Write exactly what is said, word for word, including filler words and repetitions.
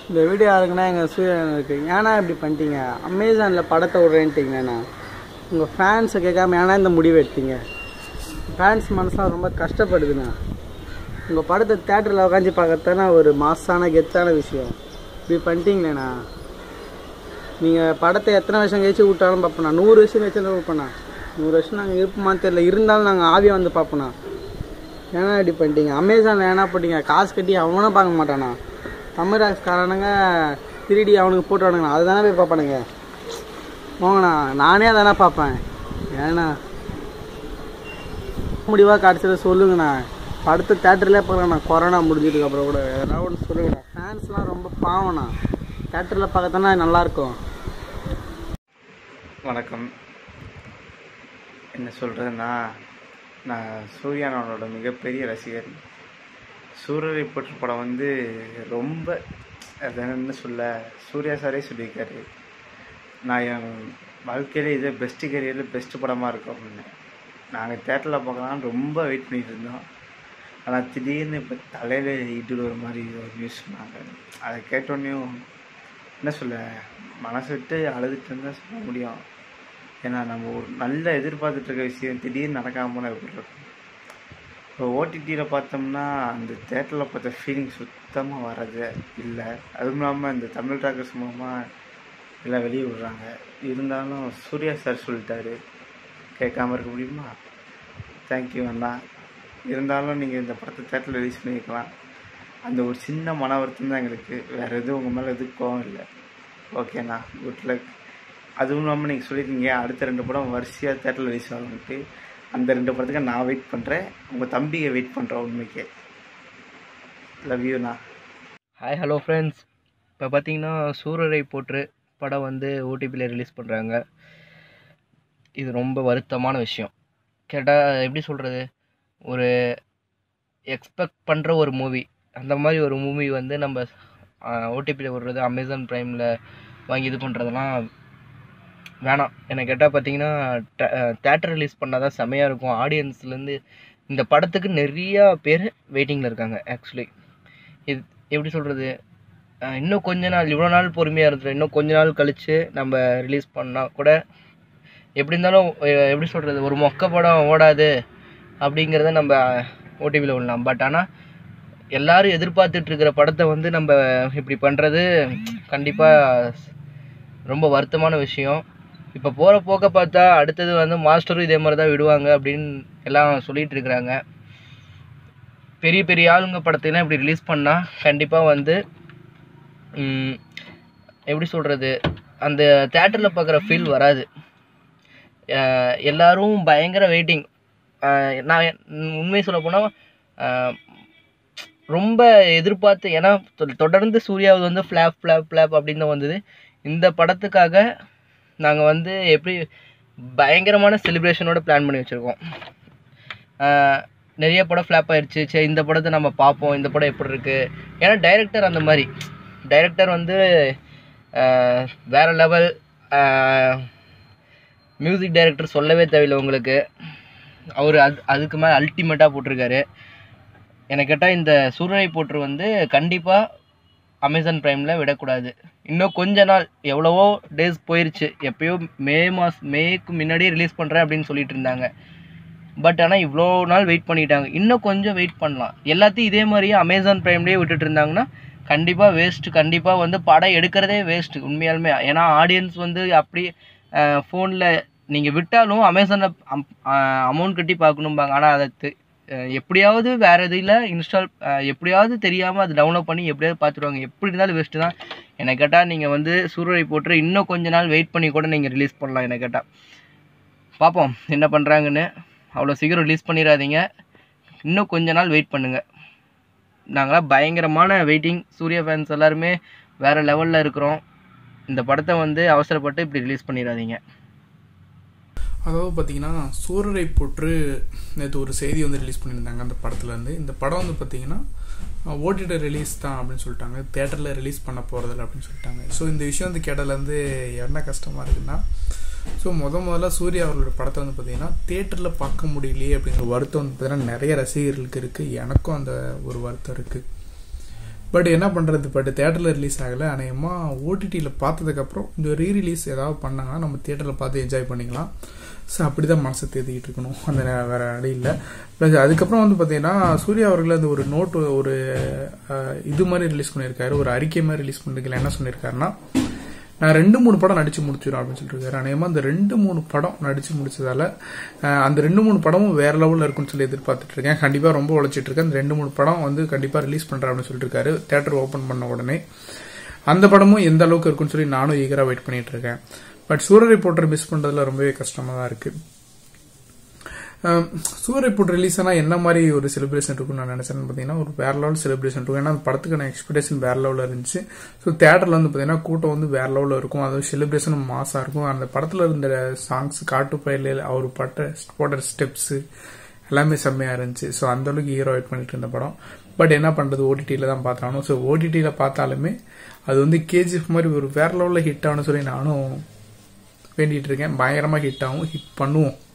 இந்த வீடியோ யாருக்குன்னா எங்கள் சூரியன் இருக்குது. ஏன்னா இப்படி பண்ணிட்டீங்க? அமேசானில் படத்தை விட்றேன்ட்டிங்கண்ணா. உங்கள் ஃபேன்ஸை கேட்காம ஏன்னா இந்த முடிவு எடுத்தீங்க? ஃபேன்ஸ் மனசுலாம் ரொம்ப கஷ்டப்படுதுண்ணா. உங்கள் படத்தை தேட்டரில் உட்காந்து பார்க்கறதானே ஒரு மாசான கெத்தான விஷயம். இப்படி பண்ணிட்டீங்களேண்ணா. நீங்கள் படத்தை எத்தனை வருஷம் கழிச்சு விட்டாலும் பார்ப்போண்ணா. நூறு வருஷம் கழிச்சு விட்பண்ணா. நூறு வருஷம் நாங்கள் இருப்போமான்னு தெரியல, இருந்தாலும் நாங்கள் ஆவியை வந்து பார்ப்போண்ணா. ஏன்னா இப்படி பண்ணிட்டீங்க? அமேசானில் ஏன்னா போட்டிங்க? காசு கட்டி அவனும் பார்க்க மாட்டானா? தமிழாக்காரனுங்க திருடி அவனுக்கு போட்டுவானுங்கண்ணா. அது தானே போய் பார்ப்பானுங்க. போங்கண்ணா, நானே தானே பார்ப்பேன். ஏண்ணா முடிவாக கிடச்சதை சொல்லுங்கண்ணா. படத்தை தேட்டர்லேயே பார்க்கலாண்ணா. கொரோனா முடிஞ்சதுக்கப்புறம் கூட ஏதாவது ஒன்று சொல்லுங்கண்ணா. ஃபேன்ஸ்லாம் ரொம்ப பாவண்ணா. தேட்டரில் பார்க்கத்தானே நல்லாயிருக்கும். வணக்கம். என்ன சொல்கிறதுன்னா, நான் சூர்யானோட மிகப்பெரிய ரசிகர். சூரரை போற்று படம் வந்து ரொம்ப அது என்ன சொல்ல, சூர்யா சாரே சொல்லியிருக்காரு, நான் என் வாழ்க்கையிலே இதே பெஸ்ட்டு கரியரில் பெஸ்ட்டு படமாக இருக்கும் அப்படின்னு. நாங்கள் தேட்டரில் பார்க்கலான்னு ரொம்ப வெயிட் பண்ணிகிட்டு இருந்தோம். ஆனால் திடீர்னு இப்போ தலையில் இட்டு ஒரு மாதிரி ஒரு நியூஸ் சொன்னாங்க. அதை கேட்டோன்னையும் என்ன சொல்ல, மனசு விட்டு அழுதுட்டு இருந்தால் சொல்ல முடியும். ஏன்னா நம்ம ஒரு நல்ல எதிர்பார்த்துட்ருக்க விஷயம் திடீர்னு நடக்காமல் எப்படி இருக்கும். இப்போ ஓடிடியில் பார்த்தோம்னா அந்த தேட்டரில் பார்த்த ஃபீலிங் சுத்தமாக வர்றது இல்லை. அதுவும் இல்லாமல் இந்த தமிழ் டாக்கர்ஸ் மூலமாக எல்லாம் வெளியே விடுறாங்க. இருந்தாலும் சூர்யா சார் சொல்லிட்டாரு, கேட்காம இருக்க முடியுமா? தேங்க்யூ அண்ணா. இருந்தாலும் நீங்கள் இந்த படத்தை தேட்டரில் ரிலீஸ் பண்ணியிருக்கலாம். அந்த ஒரு சின்ன மன வருத்தம் தான் எங்களுக்கு, வேறு எதுவும் உங்கள் மேலே எதுவும் கோவம் இல்லை. ஓகேண்ணா, குட் லக். அதுவும் இல்லாமல் நீங்கள் சொல்லியிருக்கீங்க அடுத்த ரெண்டு படம் வரிசையாக தேட்டரில் ரிலீஸ் ஆகணுன்ட்டு. அந்த ரெண்டு படத்துக்கு நான் வெயிட் பண்ணுறேன், உங்கள் தம்பியை வெயிட் பண்ணுறேன். உண்மைக்கே லவ் யூண்ணா. Hi hello friends. இப்போ பார்த்தீங்கன்னா சூரரை போற்று படம் வந்து ஓடிபியில் ரிலீஸ் பண்ணுறாங்க. இது ரொம்ப வருத்தமான விஷயம். கேட்டால் எப்படி சொல்கிறது, ஒரு எக்ஸ்பெக்ட் பண்ணுற ஒரு மூவி, அந்த மாதிரி ஒரு மூவி வந்து நம்ம ஓடிபியில் விடுறது, அமேசான் ப்ரைமில் வாங்கி இது பண்ணுறதெல்லாம் வேணாம். என்னை கேட்டால் பார்த்தீங்கன்னா தேட்டர் ரிலீஸ் பண்ணால் தான் செம்மையாக இருக்கும். ஆடியன்ஸ்லேருந்து இந்த படத்துக்கு நிறையா பேர் வெயிட்டிங்கில் இருக்காங்க. ஆக்சுவலி இது எப்படி சொல்கிறது, இன்னும் கொஞ்ச நாள், இவ்வளோ நாள் பொறுமையாக இருந்துடும், இன்னும் கொஞ்ச நாள் கழித்து நம்ம ரிலீஸ் பண்ணால் கூட எப்படி இருந்தாலும் எப்படி சொல்கிறது, ஒரு மொக்க படம் ஓடாது அப்படிங்கிறத நம்ம ஓடிபியில் விடலாம். பட் ஆனால் எல்லோரும் எதிர்பார்த்துட்ருக்கிற படத்தை வந்து நம்ம இப்படி பண்ணுறது கண்டிப்பாக ரொம்ப வருத்தமான விஷயம். இப்போ போகிற போக்க பார்த்தா அடுத்தது வந்து மாஸ்டரும் இதே மாதிரி தான் விடுவாங்க அப்படின்னு எல்லாம் சொல்லிகிட்டு இருக்கிறாங்க. பெரிய பெரிய ஆளுங்க படத்தைலாம் இப்படி ரிலீஸ் பண்ணால் கண்டிப்பாக வந்து எப்படி சொல்கிறது, அந்த தேட்டரில் பார்க்குற ஃபீல் வராது. எல்லோரும் பயங்கர வெயிட்டிங். நான் உண்மையை சொல்ல போனால் ரொம்ப எதிர்பார்த்து, ஏன்னா தொடர்ந்து சூர்யாவது வந்து ஃப்ளாப் ஃப்ளாப் ஃப்ளாப் அப்படின்னு தான் வந்தது. இந்த படத்துக்காக நாங்கள் வந்து எப்படி பயங்கரமான செலிப்ரேஷனோட பிளான் பண்ணி வச்சுருக்கோம். நிறைய படம் ஃப்ளாப் ஆகிடுச்சு, சரி இந்த படத்தை நம்ம பார்ப்போம், இந்த படம் எப்படி இருக்குது. ஏன்னா டைரக்டர் அந்த மாதிரி, டைரக்டர் வந்து வேறு லெவல். மியூசிக் டைரக்டர் சொல்லவே தேவையில்லை உங்களுக்கு, அவர் அது அதுக்கு மேலே அல்டிமேட்டாக போட்டிருக்காரு. எனக்கு கேட்டால் இந்த சூரரை போற்று வந்து கண்டிப்பாக அமேசான் ப்ரைமில் விடக்கூடாது. இன்னும் கொஞ்ச நாள், எவ்வளவோ டேஸ் போயிடுச்சு. எப்போயோ மே மாதம் மேக்கு முன்னாடியே ரிலீஸ் பண்ணுறேன் அப்படின்னு சொல்லிட்டு இருந்தாங்க. பட் ஆனால் இவ்வளோ நாள் வெயிட் பண்ணிட்டாங்க. இன்னும் கொஞ்சம் வெயிட் பண்ணலாம். எல்லாத்தையும் இதே மாதிரியே அமேசான் ப்ரைம்லேயே விட்டுட்டு இருந்தாங்கன்னா கண்டிப்பாக வேஸ்ட்டு. கண்டிப்பாக வந்து படம் எடுக்கிறதே வேஸ்ட்டு உண்மையாலுமே. ஏன்னா ஆடியன்ஸ் வந்து அப்படி ஃபோனில் நீங்கள் விட்டாலும் அமேசானில் அமௌண்ட் கட்டி பார்க்கணும்பாங்க. ஆனால் அதை எப்படியாவது வேறு இதில் இன்ஸ்டால் எப்படியாவது தெரியாமல் அது டவுன்லோட் பண்ணி எப்படியாவது பார்த்துருவாங்க. எப்படி இருந்தாலும் வேஸ்ட்டு தான். என்னை கேட்டால் நீங்கள் வந்து சூரரை போட்டு இன்னும் கொஞ்ச நாள் வெயிட் பண்ணி கூட நீங்கள் ரிலீஸ் பண்ணலாம். என்னை கேட்டால் பார்ப்போம் என்ன பண்ணுறாங்கன்னு. அவ்வளோ சீக்கிரம் ரிலீஸ் பண்ணிடாதீங்க, இன்னும் கொஞ்ச நாள் வெயிட் பண்ணுங்கள். நாங்களாம் பயங்கரமான வெயிட்டிங். சூர்யா ஃபேன்ஸ் எல்லாருமே வேறு லெவலில் இருக்கிறோம். இந்த படத்தை வந்து அவசரப்பட்டு இப்படி ரிலீஸ் பண்ணிடாதீங்க. அதாவது பார்த்திங்கன்னா சூரரை போற்று நேற்று ஒரு செய்தி வந்து ரிலீஸ் பண்ணியிருந்தாங்க. அந்த படத்துலேருந்து இந்த படம் வந்து பார்த்திங்கன்னா ஓடிடி ரிலீஸ் தான் அப்படின்னு சொல்லிட்டாங்க, தேட்டரில் ரிலீஸ் பண்ண போகிறதில்ல அப்படின்னு சொல்லிட்டாங்க. ஸோ இந்த விஷயம் வந்து கேட்டதுலேருந்து என்ன கஷ்டமாக இருக்குன்னா, ஸோ முத முதல்ல சூர்யா அவர்களோட படத்தை வந்து பார்த்திங்கன்னா தேட்டரில் பார்க்க முடியலையே அப்படிங்கிற வருத்தம் வந்து பார்த்திங்கன்னா நிறைய ரசிகர்களுக்கு இருக்குது. எனக்கும் அந்த ஒரு வருத்தம் இருக்குது. பட் என்ன பண்ணுறது, பட் தேட்டரில் ரிலீஸ் ஆகலை. அநேகமாக ஓடிடியில் பார்த்ததுக்கப்புறம் இந்த ரீ ரிலீஸ் ஏதாவது பண்ணாங்கன்னா நம்ம தேட்டரில் பார்த்து என்ஜாய் பண்ணிக்கலாம். ஸோ அப்படி தான் மனசை தேத்திக்கிட்டு இருக்கணும், அந்த வேறு வழி இல்லை. ப்ளஸ் அதுக்கப்புறம் வந்து பார்த்தீங்கன்னா சூர்யா அவர்கள் அந்த ஒரு நோட்டு ஒரு இது மாதிரி ரிலீஸ் பண்ணியிருக்காரு, ஒரு அறிக்கை மாதிரி ரிலீஸ் பண்ணிருக்கல. என்ன சொல்லியிருக்காருன்னா, நான் ரெண்டு மூணு படம் நடிச்சு முடிச்சிடும் அப்படின்னு சொல்லியிருக்காரு. அநேகமாக அந்த ரெண்டு மூணு படம் நடிச்சு முடிச்சதால அந்த ரெண்டு மூணு படமும் வேற லெவலில் இருக்குன்னு சொல்லி எதிர்பார்த்துட்டு இருக்கேன். கண்டிப்பாக ரொம்ப உழைச்சிட்டு இருக்கேன். அந்த ரெண்டு மூணு படம் வந்து கண்டிப்பாக ரிலீஸ் பண்ணுறேன் அப்படின்னு சொல்லிட்டு இருக்காரு தேட்டர் ஓப்பன் பண்ண உடனே. அந்த படமும் எந்த அளவுக்கு இருக்குன்னு சொல்லி நானும் ஈகரா வெயிட் பண்ணிட்டு இருக்கேன். பட் சூரரை போட்டு மிஸ் பண்றதுல ரொம்பவே கஷ்டமா தான் இருக்கு. சூரரை போட்டு ரிலீஸ் ஆனால் என்ன மாதிரி ஒரு செலிப்ரேஷன் இருக்குன்னு நான் நினைச்சேன்னு பார்த்தீங்கன்னா ஒரு வேற லெவல் செலிப்ரேஷன் இருக்கும். ஏன்னா அந்த படத்துக்கான எக்ஸ்பெக்டேஷன் வேற லெவலில் இருந்துச்சு. ஸோ தேட்டரில் வந்து பார்த்தீங்கன்னா கூட்டம் வந்து வேற லெவலில் இருக்கும். அது செலிப்ரேஷனும் மாசாக இருக்கும். அந்த படத்தில் இருந்த சாங்ஸ், காட்டு பயிரில் அவர் பட்ட போட்ட ஸ்டெப்ஸு எல்லாமே செம்மையாக இருந்துச்சு. ஸோ அந்த அளவுக்கு ஹீரோ வெயிட் பண்ணிட்டு இருந்த படம். பட் என்ன பண்ணுறது, ஓடிடியில் தான் பார்த்தாலும். ஸோ ஓடிடியில் பார்த்தாலுமே அது வந்து கேஜிஎஃப் மாதிரி ஒரு வேற லெவலில் ஹிட் ஆகணும்னு சொல்லி நானும் வேண்டிகிட்டு இருக்கேன். பயங்கரமாக ஹிட் ஆகும், ஹிட் பண்ணுவோம்.